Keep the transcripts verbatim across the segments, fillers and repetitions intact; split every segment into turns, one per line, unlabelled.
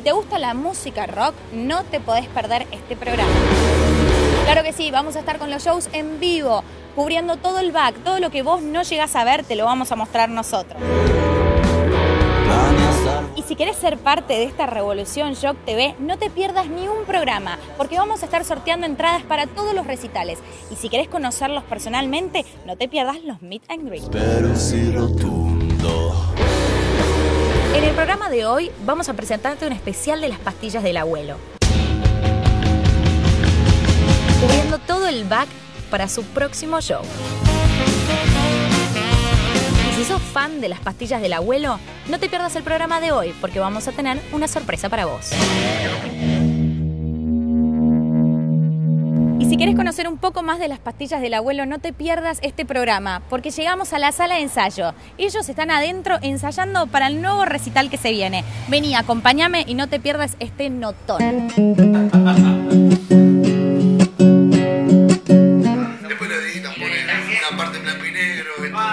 te gusta la música rock, no te podés perder este programa. Claro que sí, vamos a estar con los shows en vivo, cubriendo todo el back, todo lo que vos no llegás a ver te lo vamos a mostrar nosotros. Y si querés ser parte de esta revolución Shock T V, no te pierdas ni un programa, porque vamos a estar sorteando entradas para todos los recitales. Y si querés conocerlos personalmente, no te pierdas los Meet and Greet.
Pero sí rotundo.
En el programa de hoy vamos a presentarte un especial de las pastillas del abuelo, cubriendo todo el back para su próximo show. Y si sos fan de las pastillas del abuelo, no te pierdas el programa de hoy, porque vamos a tener una sorpresa para vos. Y si quieres conocer un poco más de las pastillas del abuelo, no te pierdas este programa, porque llegamos a la sala de ensayo. Ellos están adentro ensayando para el nuevo recital que se viene. Vení, acompáñame y no te pierdas este notón.
Después lo editan, ponen una parte en blanco y negro,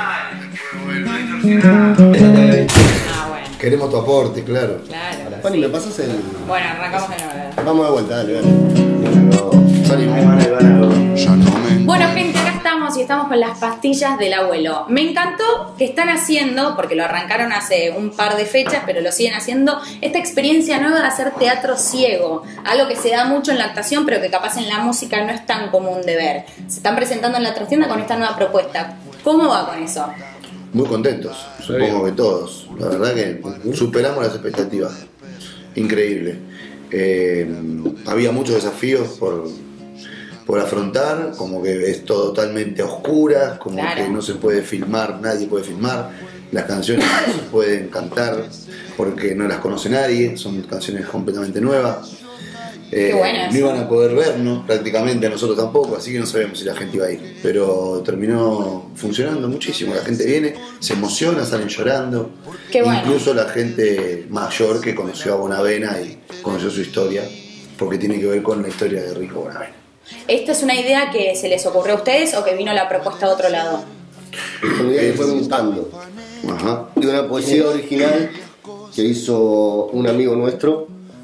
Ah, bueno.
Queremos tu aporte, claro.
Claro.
Fanny, ¿me pasas el...?
Bueno, arrancamos de nuevo.
Vamos de vuelta, dale, dale. Salimos. Ya no me...
Bueno, gente, acá estamos y estamos con las pastillas del abuelo. Me encantó que están haciendo, porque lo arrancaron hace un par de fechas, pero lo siguen haciendo, esta experiencia nueva de hacer teatro ciego. Algo que se da mucho en la actuación, pero que capaz en la música no es tan común de ver. Se están presentando en la trastienda con esta nueva propuesta. ¿Cómo va con eso?
Muy contentos, supongo que todos. La verdad que superamos las expectativas. Increíble. Eh, había muchos desafíos por, por afrontar, como que es todo totalmente a oscuras, como
Claro.
que no se puede filmar, nadie puede filmar. Las canciones no se pueden cantar porque no las conoce nadie, son canciones completamente nuevas. Eh,
Qué bueno eso.
no iban a poder vernos prácticamente, a nosotros tampoco, así que no sabíamos si la gente iba a ir. Pero terminó funcionando muchísimo. La gente viene, se emociona, salen llorando.
Qué bueno.
Incluso la gente mayor que conoció a Bonavena y conoció su historia, porque tiene que ver con la historia de Rico Bonavena.
¿Esta es una idea que se les ocurrió a ustedes o que vino la propuesta de otro lado?
Una idea que fue mutando.
Ajá.
De una poesía original que hizo un amigo nuestro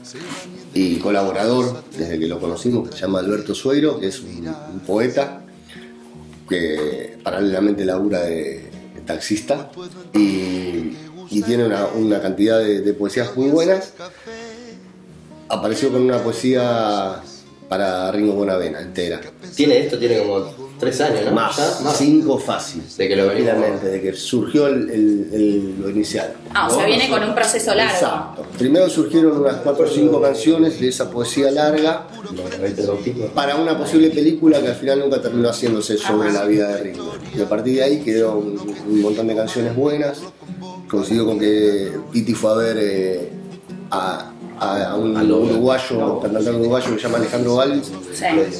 y colaborador desde que lo conocimos, que se llama Alberto Sueiro, que es un, un poeta que paralelamente labura de, de taxista y, y tiene una, una cantidad de, de poesías muy buenas. Apareció con una poesía para Ringo Bonavena entera.
Tiene esto, tiene como tres años, ¿no?
Más,
¿Ya? Más.
cinco fácil.
De que lo venimos-
Tranquilamente, de que surgió el, el- el- lo inicial.
Ah, o sea,
¿no?
viene con un proceso largo.
Exacto. Primero surgieron unas cuatro o cinco canciones de esa poesía larga para una posible película que al final nunca terminó haciéndose sobre la vida de Ringo. Y a partir de ahí quedó un, un montón de canciones buenas. Coincidió con que Piti fue a ver eh, a, a- a un uruguayo, cantante uruguayo que se llama Alejandro Balvis,
Sí.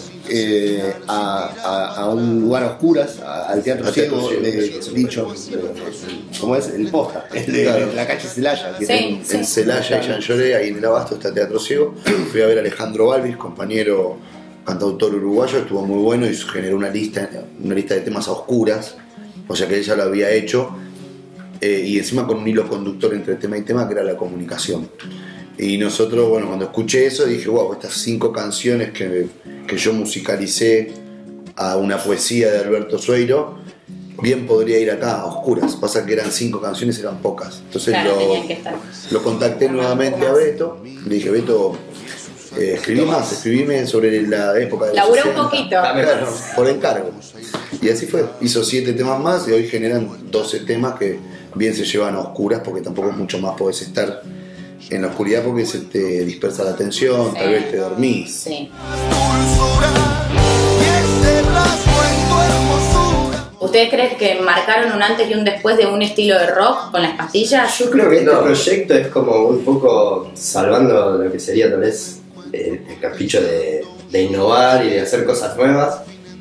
eh, a, a- a un lugar a oscuras, a- al Teatro
Al
Ciego,
Teatro
de,
Ciego.
dicho, ¿cómo es? El Posta, el de
Claro.
la calle Celaya. Que
Sí.
tiene-
En Celaya y Jean Lloré, ahí en el Abasto está Teatro Ciego. Fui a ver a Alejandro Balvis, compañero cantautor uruguayo, estuvo muy bueno y generó una lista, una lista de temas a oscuras, o sea que él ya lo había hecho, eh, y encima con un hilo conductor entre tema y tema que era la comunicación. Y nosotros, bueno, cuando escuché eso dije, wow, estas cinco canciones que, que yo musicalicé a una poesía de Alberto Sueiro, bien podría ir acá a oscuras. Pasa que eran cinco canciones, eran pocas. Entonces
Claro,
lo,
tenían que estar.
lo contacté nuevamente a Beto. Le dije, Beto, eh, escribí más, escribime sobre la época de los
Laburé un
sesenta.
poquito.
Claro, por encargo. Y así fue. Hizo siete temas más y hoy generan doce temas que bien se llevan a oscuras porque tampoco mucho más podés estar en la oscuridad porque se te dispersa la atención,
Sí.
tal vez te dormís.
Sí.
Dulzura, y ese rasgo en tu hermosura.
¿Ustedes creen que marcaron un antes y un después de un estilo de rock con las pastillas?
Yo creo que este
No.
proyecto es como un poco salvando lo que sería tal vez eh, el capricho de, de innovar y de hacer cosas nuevas,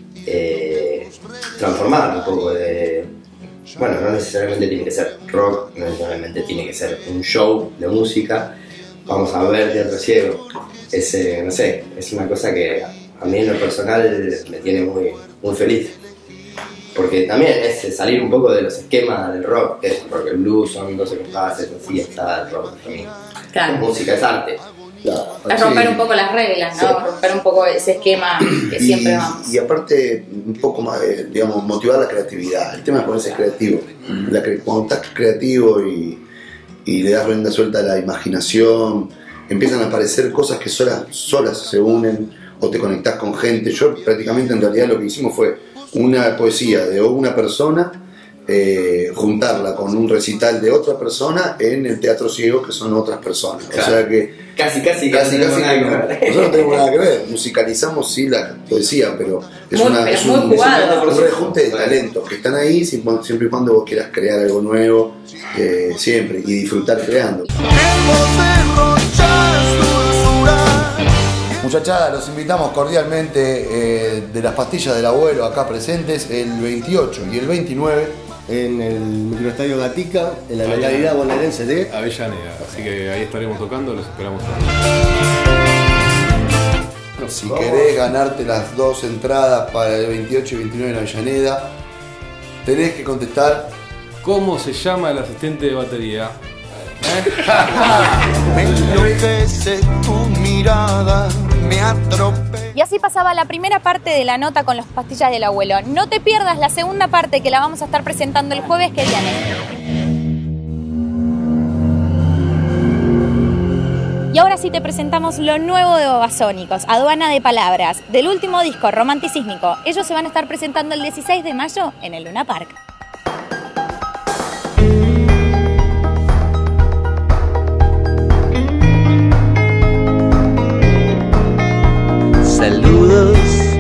eh, transformar un poco de... Bueno, no necesariamente tiene que ser rock, no necesariamente tiene que ser un show de música. Vamos a ver Teatro Ciego. Es, eh, no sé, es una cosa que a mí en lo personal me tiene muy, muy feliz. Porque también es salir un poco de los esquemas del rock, que es rock and blues, son doce compases, así está el rock también.
Claro.
Música es arte.
Claro,
Es
sí.
romper un poco las reglas, ¿no?
Sí.
Romper un poco ese esquema que
y,
siempre vamos.
y aparte, un poco más, eh, digamos, motivar la creatividad. El tema es ponerse creativo. La cre- cuando estás creativo y, y le das rienda suelta a la imaginación, empiezan a aparecer cosas que solas, solas se unen o te conectás con gente. Yo prácticamente en realidad lo que hicimos fue una poesía de una persona, eh, juntarla con un recital de otra persona en el Teatro Ciego, que son otras personas.
Claro.
O sea que
Casi, casi,
casi,
no
casi
tenemos nada que
no-
ver.
nosotros no tenemos nada que ver. Musicalizamos sí la poesía, pero es,
Muy-
una,
pero
es
muy
un, es
jugado.
un rejunte de talentos que están ahí siempre siempre y cuando vos quieras crear algo nuevo, eh, siempre, y disfrutar creando.
Hemos derrochado dulzura.
Muchachada, los invitamos cordialmente eh, de las pastillas del abuelo acá presentes el veintiocho y el veintinueve.
En el microestadio Gatica, en la localidad bonaerense de
Avellaneda, así que ahí estaremos tocando, los esperamos.
Si querés ganarte las dos entradas para el veintiocho y veintinueve en Avellaneda, tenés que contestar.
¿Cómo se llama el asistente de batería?
Me enloquece tu mirada, me atropella.
Y así pasaba la primera parte de la nota con las pastillas del abuelo. No te pierdas la segunda parte que la vamos a estar presentando el jueves que viene. Y ahora sí te presentamos lo nuevo de Babasónicos, Aduana de Palabras, del último disco, Romanticísmico. Ellos se van a estar presentando el dieciséis de mayo en el Luna Park.
Saludos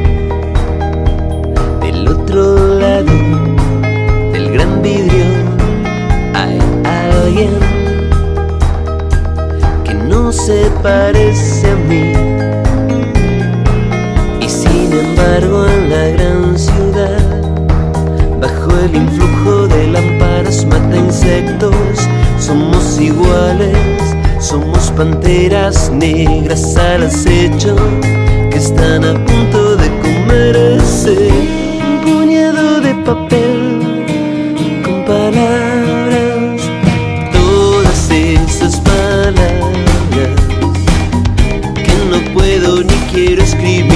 del otro lado del gran vidrio. Hay alguien que no se parece a mí, y sin embargo en la gran ciudad, bajo el influjo de lámparas mata insectos, somos iguales, somos panteras negras al acecho, que están a punto de comerse un puñado de papel con palabras, todas esas palabras que no puedo ni quiero escribir.